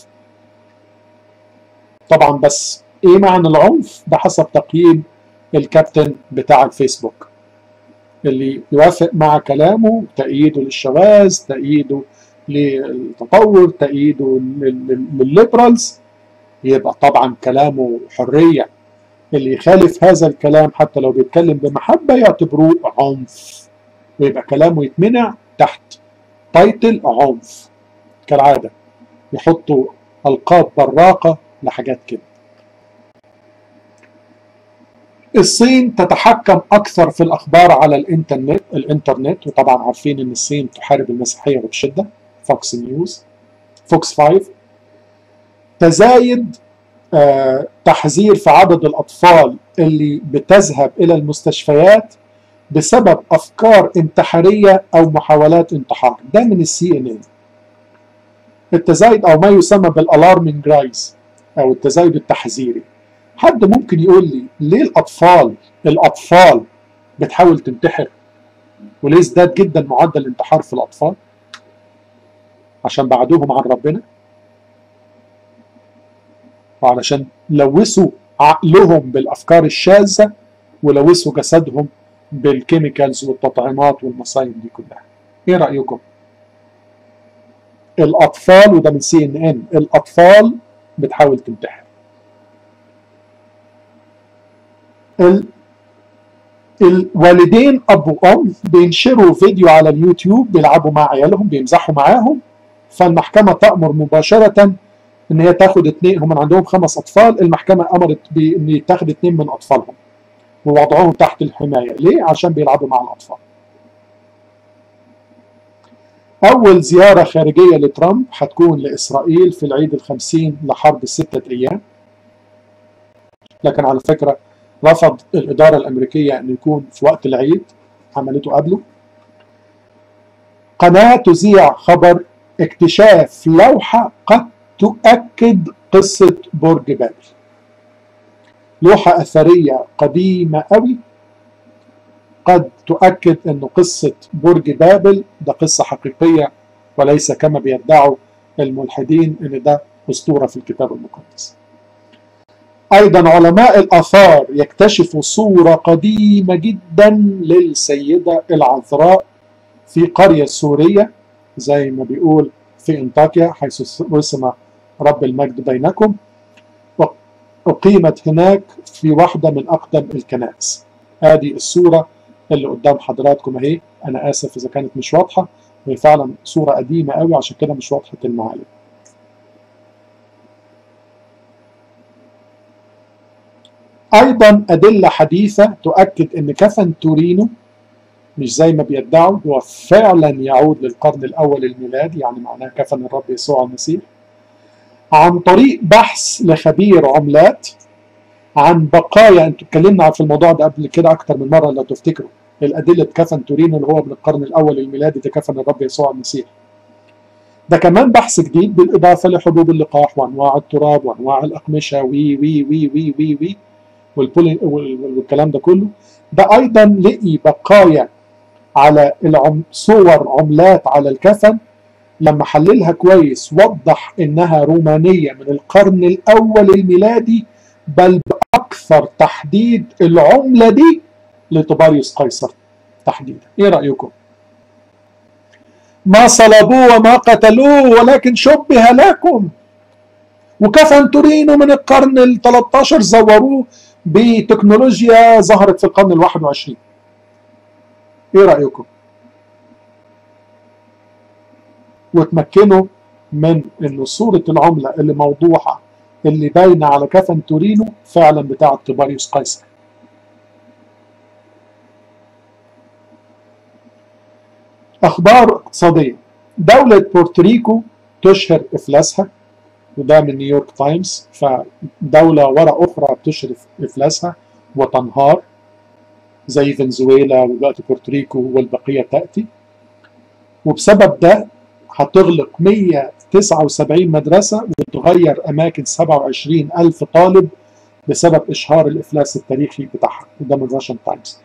طبعا بس ايه معنى العنف؟ ده حسب تقييم الكابتن بتاع الفيسبوك، اللي يوافق مع كلامه تأييده للشواذ، تأييده للتطور، تأييده للليبرالز، يبقى طبعا كلامه حرية. اللي يخالف هذا الكلام حتى لو بيتكلم بمحبة يعتبروه عنف، ويبقى كلامه يتمنع تحت تايتل عنف. كالعادة يحطوا ألقاب براقة لحاجات كده. الصين تتحكم أكثر في الأخبار على الإنترنت، وطبعا عارفين إن الصين تحارب المسيحية وبشدة. فوكس نيوز، فوكس 5. تزايد تحذير في عدد الأطفال اللي بتذهب إلى المستشفيات بسبب أفكار انتحارية أو محاولات انتحار. ده من CNN. التزايد أو ما يسمى بالالارمينج رايز أو التزايد التحذيري. حد ممكن يقول لي ليه الأطفال بتحاول تنتحر؟ وليه ازداد جدا معدل الانتحار في الأطفال؟ عشان بعدوهم عن ربنا، وعلشان لوثوا عقلهم بالأفكار الشاذة، ولوثوا جسدهم بالكيميكالز والتطعيمات والمصايب دي كلها. ايه رأيكم؟ الأطفال، وده من CNN، الأطفال بتحاول تنتحر. الوالدين أب وأم بينشروا فيديو على اليوتيوب بيلعبوا مع عيالهم، بيمزحوا معاهم، فالمحكمة تأمر مباشرة إن هي تاخد 2. هم عندهم 5 أطفال، المحكمة أمرت بإن تاخد 2 من أطفالهم ووضعوهم تحت الحماية. ليه؟ عشان بيلعبوا مع الأطفال. أول زيارة خارجية لترامب هتكون لإسرائيل في العيد ال50 لحرب ال6 أيام. لكن على فكرة رفض الإدارة الأمريكية أن يكون في وقت العيد، عملته قبله. قناة تذيع خبر اكتشاف لوحة قد تؤكد قصة برج بابل. لوحة أثرية قديمة قوي قد تؤكد أن قصة برج بابل ده قصة حقيقية، وليس كما بيدعوا الملحدين أن ده أسطورة في الكتاب المقدس. أيضا علماء الآثار يكتشفوا صورة قديمة جدا للسيدة العذراء في قرية سورية زي ما بيقول في انطاكيا، حيث رسم رب المجد بينكم، وأقيمت هناك في واحدة من أقدم الكنائس. هذه الصورة اللي قدام حضراتكم اهي. أنا آسف إذا كانت مش واضحة، هي فعلا صورة قديمة قوي عشان كده مش واضحة المعالم. أيضا أدلة حديثة تؤكد أن كفن تورينو مش زي ما بيدعوا، هو فعلا يعود للقرن الأول الميلادي، يعني معناه كفن الرب يسوع المسيح، عن طريق بحث لخبير عملات عن بقايا. انتوا اتكلمنا في الموضوع ده قبل كده أكتر من مرة لو تفتكروا. الأدلة كفن تورينو اللي هو من القرن الأول الميلادي ده كفن الرب يسوع المسيح. ده كمان بحث جديد بالإضافة لحبوب اللقاح وأنواع التراب وأنواع الأقمشة وي وي وي وي وي وي والكلام ده كله. ده أيضا لقي بقايا على صور عملات على الكفن، لما حللها كويس وضح إنها رومانية من القرن الأول الميلادي، بل بأكثر تحديد العملة دي لطباريوس قيصر تحديدا. إيه رأيكم؟ ما صلبوه وما قتلوه ولكن شبه لكم. وكفن تورينو من القرن ال13 زوروه بتكنولوجيا ظهرت في القرن ال21. ايه رأيكم؟ وتمكنوا من ان صورة العملة اللي موضوعة اللي باينة على كفن تورينو فعلا بتاعة طباريوس قيصر. اخبار اقتصادية. دولة بورتوريكو تشهر افلاسها. وده من نيويورك تايمز. فدولة وراء أخرى بتشرف إفلاسها وتنهار زي فنزويلا ودلوقتي بورتوريكو والبقية تأتي، وبسبب ده هتغلق 179 مدرسة وتغير أماكن 27,000 طالب بسبب إشهار الإفلاس التاريخي بتاعها. وده من راشن تايمز.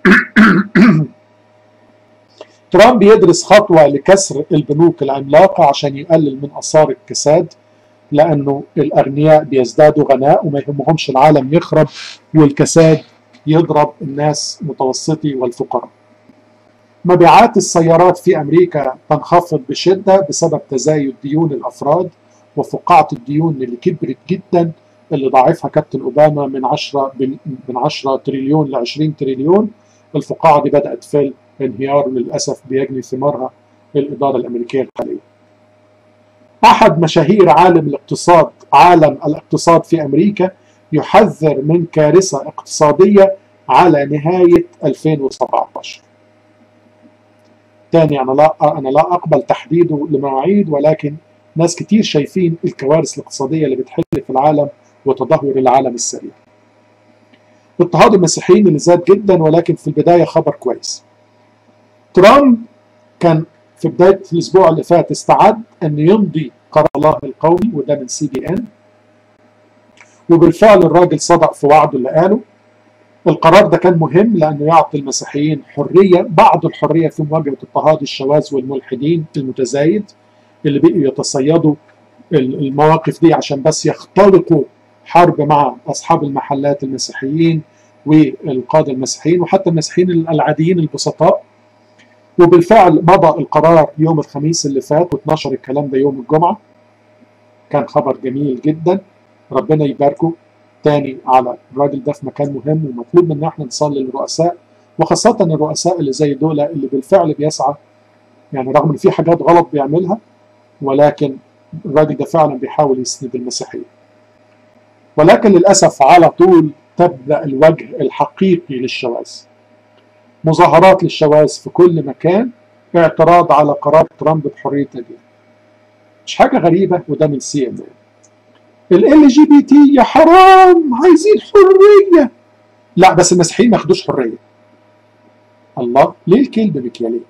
ترامب يدرس خطوة لكسر البنوك العملاقة عشان يقلل من آثار الكساد، لأنه الأغنياء بيزدادوا غناء وما يهمهمش العالم يخرب والكساد يضرب الناس متوسطي والفقراء. مبيعات السيارات في أمريكا تنخفض بشدة بسبب تزايد ديون الأفراد وفقاعة الديون اللي كبرت جدا، اللي ضاعفها كابتن أوباما من 10 تريليون ل 20 تريليون. الفقاعة دي بدأت في الانهيار، للأسف بيجني ثمارها الإدارة الأمريكية الحالية. أحد مشاهير عالم الاقتصاد في أمريكا يحذر من كارثة اقتصادية على نهاية 2017. تاني أنا لا أقبل تحديده لمواعيد، ولكن ناس كتير شايفين الكوارث الاقتصادية اللي بتحل في العالم وتدهور العالم السريع. اضطهاد المسيحيين اللي زاد جدا، ولكن في البداية خبر كويس. ترامب كان في بداية الأسبوع اللي فات استعد أن يمضي قرار الله القومي، وده من CNN، وبالفعل الراجل صدق في وعده اللي قاله. القرار ده كان مهم لأنه يعطي المسيحيين حرية، بعض الحرية في مواجهة اضطهاد الشواذ والملحدين المتزايد اللي بقوا يتصيدوا المواقف دي عشان بس يخترقوا حرب مع أصحاب المحلات المسيحيين والقادة المسيحيين وحتى المسيحيين العاديين البسطاء. وبالفعل مضى القرار يوم الخميس اللي فات، واتنشر الكلام ده يوم الجمعة. كان خبر جميل جدا، ربنا يباركه تاني على الراجل ده في مكان مهم. ومطلوب منا احنا نصلي للرؤساء، وخاصة الرؤساء اللي زي دول اللي بالفعل بيسعى، يعني رغم ان في حاجات غلط بيعملها، ولكن الراجل ده فعلا بيحاول يسند المسيحية. ولكن للأسف على طول تبدأ الوجه الحقيقي للشواذ. مظاهرات للشواذ في كل مكان، اعتراض على قرار ترامب بحرية الدين. مش حاجة غريبة، وده من CNN. LGBT يا حرام، عايزين حرية. لا بس المسيحيين ما ياخدوش حرية. الله، ليه الكلب مكيالين؟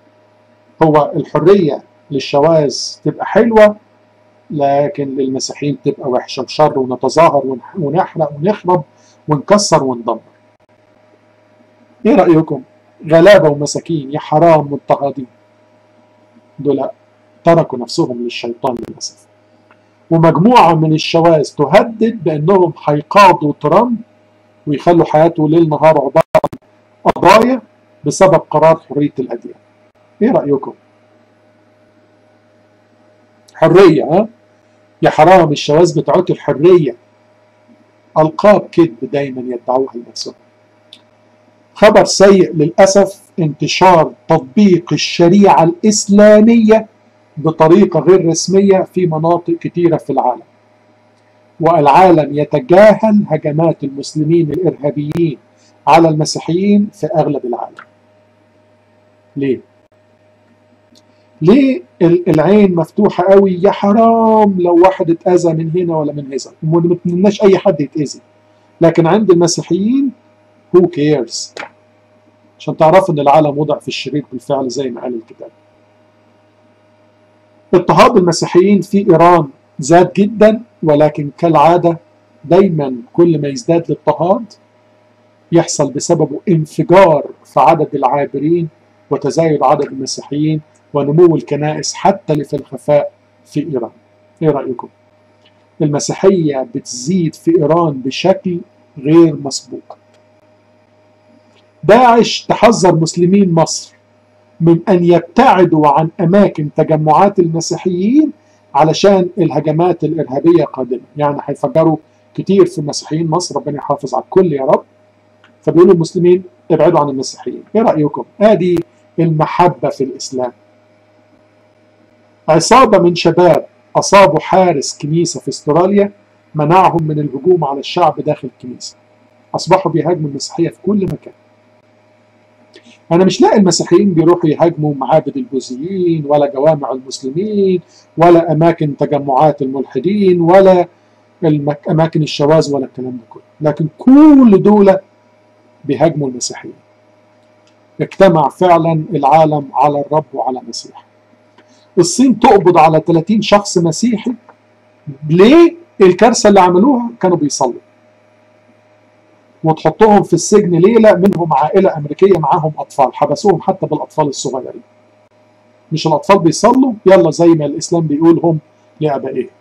هو الحرية للشواذ تبقى حلوة، لكن للمسيحيين تبقى وحشة وشر، ونتظاهر ونحرق ونخرب ونكسر وندمر. ايه رأيكم؟ غلابة ومساكين يا حرام مضطهدين، دول تركوا نفسهم للشيطان للأسف. ومجموعة من الشواذ تهدد بأنهم هيقاضوا ترامب ويخلوا حياته ليل نهار عبارة عن قضايا بسبب قرار حرية الأديان. ايه رأيكم؟ حرية، ها؟ يا حرام الشواذ بتعطي الحرية. ألقاب كذب دايما يدعوها لنفسهم. خبر سيء للأسف، انتشار تطبيق الشريعة الإسلامية بطريقة غير رسمية في مناطق كثيرة في العالم، والعالم يتجاهل هجمات المسلمين الإرهابيين على المسيحيين في أغلب العالم. ليه؟ ليه العين مفتوحة قوي؟ يا حرام لو واحد اتأذى من هنا ولا من هذا، وما نتمناش أي حد يتأذي، لكن عند المسيحيين who cares؟ عشان تعرفوا ان العالم وضع في الشرير بالفعل زي ما قال الكتاب. اضطهاد المسيحيين في ايران زاد جدا، ولكن كالعادة دايما كل ما يزداد الاضطهاد يحصل بسببه انفجار في عدد العابرين وتزايد عدد المسيحيين ونمو الكنائس حتى اللي في الخفاء في ايران. ايه رأيكم؟ المسيحية بتزيد في ايران بشكل غير مسبوق. داعش تحذر مسلمين مصر من أن يبتعدوا عن أماكن تجمعات المسيحيين علشان الهجمات الإرهابية قادمة، يعني هيفجروا كتير في مسيحيين مصر، ربنا يحافظ على الكل يا رب. فبيقولوا المسلمين ابعدوا عن المسيحيين. ايه رأيكم؟ ادي المحبة في الإسلام. عصابة من شباب أصابوا حارس كنيسة في استراليا، منعهم من الهجوم على الشعب داخل الكنيسة. أصبحوا بيهاجموا المسيحية في كل مكان. أنا مش لاقي المسيحيين بيروحوا يهاجموا معابد البوذيين ولا جوامع المسلمين ولا أماكن تجمعات الملحدين ولا أماكن الشواذ ولا الكلام ده كله، لكن كل دول بيهاجموا المسيحيين. اجتمع فعلا العالم على الرب وعلى المسيح. الصين تقبض على 30 شخص مسيحي. ليه؟ الكارثة اللي عملوها كانوا بيصلوا، وتحطهم في السجن ليلة، منهم عائلة أمريكية معاهم أطفال، حبسوهم حتى بالأطفال الصغيرين. مش الأطفال بيصلوا؟ يلا زي ما الإسلام بيقول هم لآبائهم.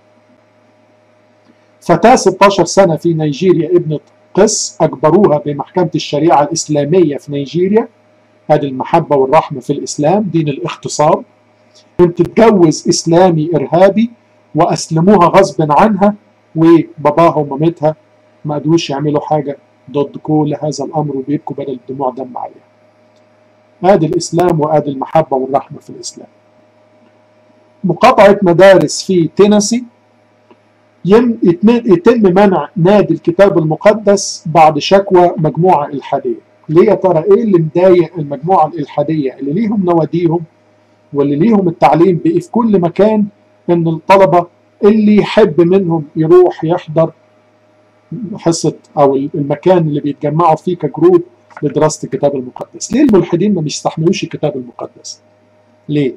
فتاة 16 سنة في نيجيريا ابنة قس أجبروها بمحكمة الشريعة الإسلامية في نيجيريا، هذه المحبة والرحمة في الإسلام دين الاغتصاب، أن تتجوز إسلامي إرهابي، وأسلموها غصب عنها، وباباها ومامتها ما قدروش يعملوا حاجة ضد كل هذا الأمر، وبيبكوا بدل الدموع دم عليها. هذا الإسلام وهذه المحبة والرحمة في الإسلام. مقاطعة مدارس في تينيسي، يتم منع نادي الكتاب المقدس بعد شكوى مجموعة إلحادية. ليه يا ترى؟ إيه اللي مضايق المجموعة الإلحادية اللي ليهم نواديهم واللي ليهم التعليم بقي في كل مكان، إن الطلبة اللي يحب منهم يروح يحضر حصة أو المكان اللي بيتجمعوا فيه كجروب لدراسة الكتاب المقدس؟ ليه الملحدين ما بيستحملوش الكتاب المقدس؟ ليه؟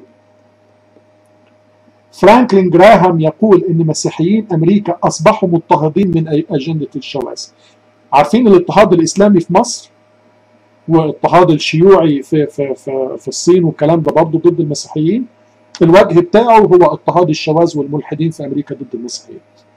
فرانكلين جراهام يقول إن مسيحيين أمريكا أصبحوا مضطهدين من أجندة الشواذ. عارفين الاضطهاد الإسلامي في مصر والاضطهاد الشيوعي في الصين والكلام ده برضه ضد المسيحيين؟ الوجه بتاعه هو اضطهاد الشواذ والملحدين في أمريكا ضد المسيحيين.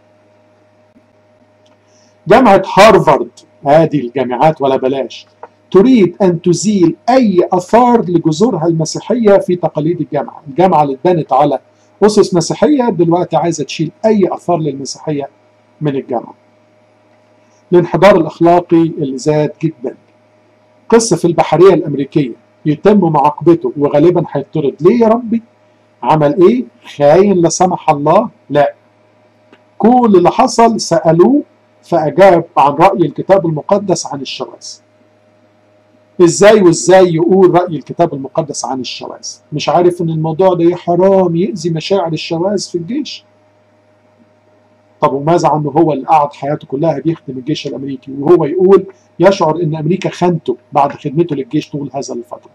جامعة هارفارد، هذه الجامعات ولا بلاش، تريد أن تزيل أي أثار لجذورها المسيحية في تقاليد الجامعة. الجامعة اللي اتبنت على أسس مسيحية دلوقتي عايزة تشيل أي أثار للمسيحية من الجامعة. الانحدار الأخلاقي اللي زاد جدا. قصة في البحرية الأمريكية يتم معاقبته وغالبا هيطرد. ليه يا ربي؟ عمل إيه؟ خاين لا سمح الله؟ لا. كل اللي حصل سألوه فأجاب عن رأي الكتاب المقدس عن الشواذ. ازاي وازاي يقول رأي الكتاب المقدس عن الشواذ؟ مش عارف ان الموضوع ده حرام يأذي مشاعر الشواذ في الجيش؟ طب وماذا عنه هو اللي قعد حياته كلها بيخدم الجيش الامريكي، وهو يقول يشعر ان امريكا خانته بعد خدمته للجيش طول هذا الفترة؟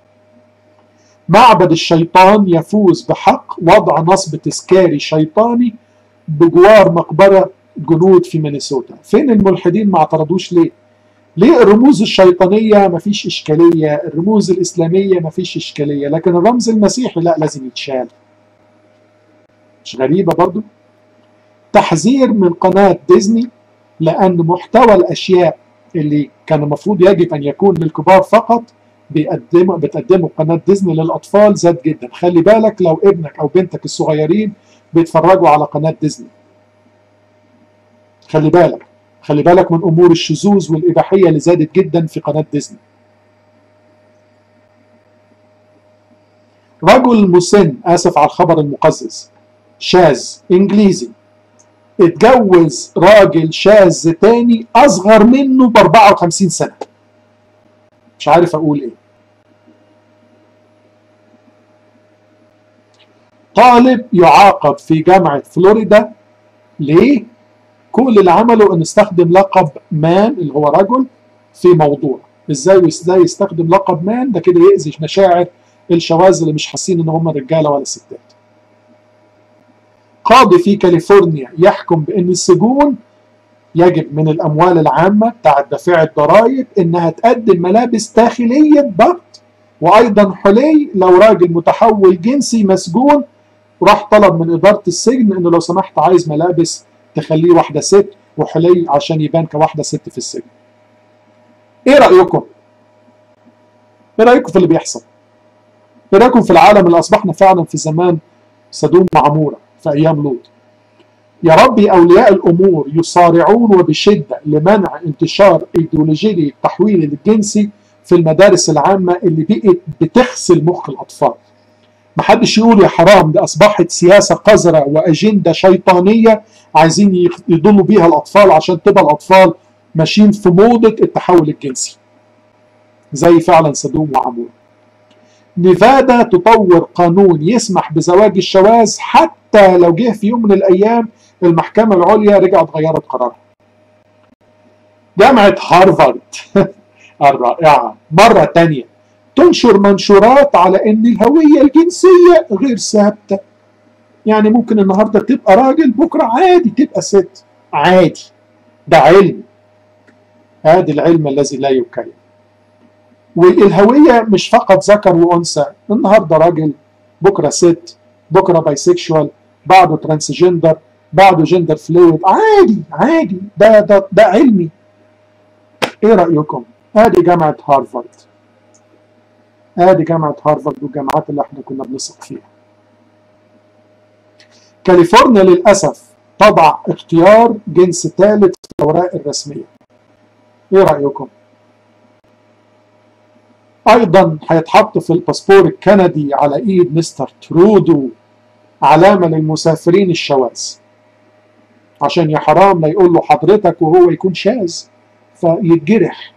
معبد الشيطان يفوز بحق وضع نصب تذكاري شيطاني بجوار مقبرة جنود في مينيسوتا. فين الملحدين ما اعترضوش ليه؟ ليه الرموز الشيطانية مفيش إشكالية، الرموز الإسلامية مفيش إشكالية، لكن الرمز المسيحي لا، لازم يتشال؟ مش غريبة برضو؟ تحذير من قناة ديزني، لأن محتوى الأشياء اللي كان المفروض يجب أن يكون للكبار فقط بتقدمه قناة ديزني للأطفال زاد جدا. خلي بالك لو ابنك أو بنتك الصغيرين بيتفرجوا على قناة ديزني، خلي بالك من أمور الشذوذ والإباحية اللي زادت جدا في قناة ديزني. رجل مسن، آسف على الخبر المقزز، شاذ إنجليزي، اتجوز راجل شاذ تاني أصغر منه ب 54 سنة. مش عارف أقول إيه. طالب يعاقب في جامعة فلوريدا. ليه؟ كل اللي عمله ان استخدم لقب مان اللي هو رجل في موضوع. ازاي يستخدم لقب مان؟ ده كده يأذي مشاعر الشواذ اللي مش حاسين ان هم رجاله ولا ستات. قاضي في كاليفورنيا يحكم بان السجون يجب من الاموال العامه بتاعت دافع الضرائب انها تقدم ملابس داخليه ضغط وايضا حلي لو راجل متحول جنسي مسجون وراح طلب من اداره السجن انه لو سمحت عايز ملابس تخليه واحدة ست وحلي عشان يبان كواحدة ست في السجن. ايه رأيكم؟ ايه رأيكم في اللي بيحصل؟ ايه رأيكم في العالم اللي اصبحنا فعلا في زمان سدوم وعمورة في ايام لوط؟ يا ربي اولياء الامور يصارعون وبشدة لمنع انتشار ايديولوجية التحويل الجنسي في المدارس العامة اللي بقت بتغسل مخ الاطفال. محدش يقول يا حرام، دي أصبحت سياسة قذرة وأجندة شيطانية عايزين يضلوا بيها الأطفال عشان تبقى الأطفال ماشيين في موضة التحول الجنسي. زي فعلا سدوم وعمور. نيفادا تطور قانون يسمح بزواج الشواذ حتى لو جه في يوم من الأيام المحكمة العليا رجعت غيرت قرارها. جامعة هارفارد الرائعة مرة تانية تنشر منشورات على ان الهوية الجنسية غير ثابتة. يعني ممكن النهاردة تبقى راجل بكرة عادي تبقى ست عادي. ده علم، هذا العلم الذي لا يكلم. والهوية مش فقط ذكر وأنثى، النهاردة راجل بكرة ست، بكرة بايسكشوال، بعده ترانسجندر، بعده جندر فلويد، عادي عادي. ده علمي. ايه رأيكم؟ ادي جامعة هارفارد، ادي جامعة هارفارد والجامعات اللي احنا كنا بنثق فيها. كاليفورنيا للأسف تضع اختيار جنس ثالث في الأوراق الرسمية. ايه رأيكم؟ ايضا هيتحط في الباسبور الكندي على ايد مستر ترودو علامة للمسافرين الشواذ، عشان يا حرام لا يقول له حضرتك وهو يكون شاذ فيتجرح.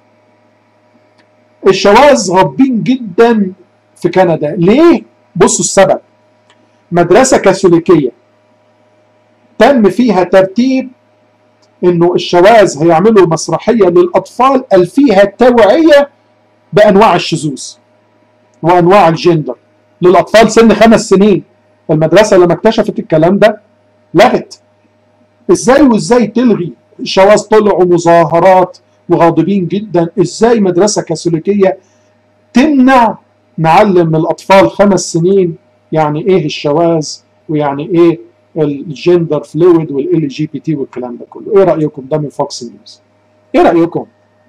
الشواذ غاضبين جدا في كندا. ليه؟ بصوا السبب. مدرسة كاثوليكية تم فيها ترتيب انه الشواذ هيعملوا مسرحية للأطفال قال فيها توعية بأنواع الشذوذ وأنواع الجندر للأطفال سن 5 سنين. المدرسة لما اكتشفت الكلام ده لغت. ازاي وازاي تلغي؟ الشواذ طلعوا مظاهرات وغاضبين جدا. ازاي مدرسة كاثوليكية تمنع نعلم الأطفال 5 سنين يعني ايه الشواذ ويعني ايه الجندر فلويد والال جي بي تي والكلام ده كله؟ ايه رأيكم؟ ده من فوكس نيوز. ايه رأيكم؟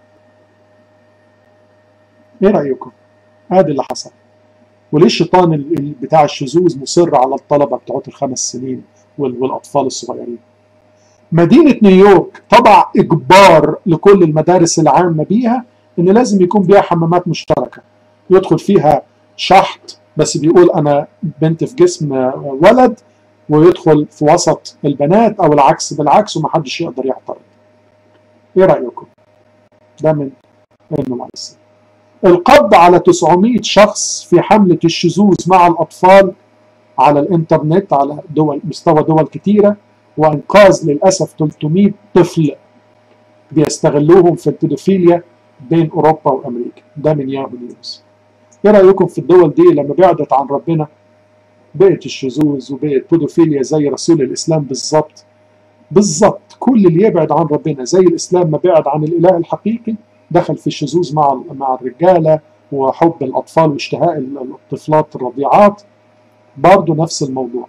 ايه رأيكم؟ ادي اللي حصل. وليه الشيطان بتاع الشذوذ مصر على الطلبة بتوعت ال5 سنين والأطفال الصغيرين؟ مدينة نيويورك تضع إجبار لكل المدارس العامة بيها إن لازم يكون بيها حمامات مشتركة يدخل فيها شحط بس بيقول أنا بنت في جسم ولد، ويدخل في وسط البنات أو العكس بالعكس ومحدش يقدر يعترض. إيه رأيكم؟ ده من الممارسة. القبض على 900 شخص في حملة الشذوذ مع الأطفال على الإنترنت على مستوى دول كتيرة، وإنقاذ للأسف 300 طفل بيستغلوهم في البيدوفيليا بين أوروبا وأمريكا. ده من ياهو نيوز. إيه رأيكم في الدول دي لما بعدت عن ربنا بقت الشذوذ وبقت بيدوفيليا زي رسول الإسلام بالظبط؟ بالظبط. كل اللي يبعد عن ربنا زي الإسلام ما بعد عن الإله الحقيقي دخل في الشذوذ مع الرجالة وحب الأطفال واشتهاء الطفلات الرضيعات. برضه نفس الموضوع.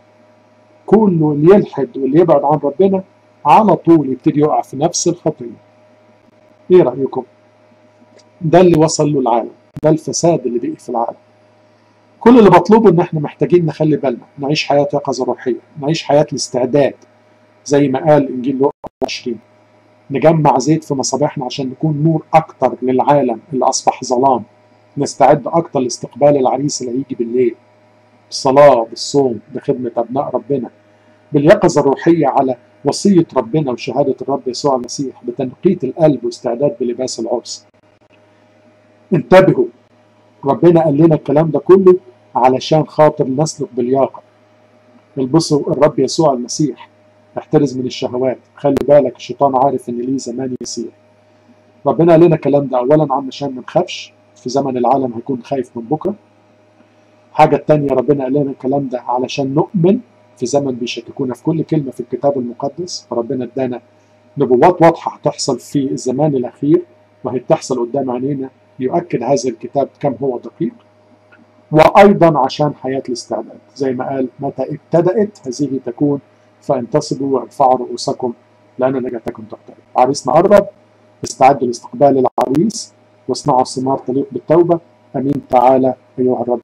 كله اللي يلحد واللي يبعد عن ربنا على طول يبتدي يقع في نفس الخطية. ايه رأيكم؟ ده اللي وصل له العالم، ده الفساد اللي بقي في العالم. كل اللي بطلبه ان احنا محتاجين نخلي بالنا، نعيش حياة يقظة روحية، نعيش حياة الاستعداد زي ما قال انجيل لوقا 20. نجمع زيت في مصابيحنا عشان نكون نور اكتر للعالم اللي اصبح ظلام. نستعد اكتر لاستقبال العريس اللي هيجي بالليل، بالصلاة، بالصوم، بخدمة ابناء ربنا، باليقظة الروحية على وصية ربنا وشهادة الرب يسوع المسيح، بتنقية القلب واستعداد بلباس العرس. انتبهوا، ربنا قال لنا الكلام ده كله علشان خاطر نسلك باليقظة. البسوا الرب يسوع المسيح، احترز من الشهوات، خلي بالك الشيطان عارف ان ليه زمان يسير. ربنا قال لنا الكلام ده اولا علشان ما نخافش في زمن العالم هيكون خايف من بكره. حاجة التانية ربنا قال لنا الكلام ده علشان نؤمن في زمن بيشككونا في كل كلمة في الكتاب المقدس. فربنا ادانا نبوات واضحة هتحصل في الزمان الأخير وهي بتحصل قدام عينينا، يؤكد هذا الكتاب كم هو دقيق. وأيضا عشان حياة الاستعداد زي ما قال متى ابتدأت هذه تكون، فانتصبوا وارفعوا رؤوسكم لأن نجاتكم تقترب. عريسنا قرب، استعدوا لاستقبال العريس واصنعوا ثمار تليق بالتوبة. أمين. تعالى أيها الرب.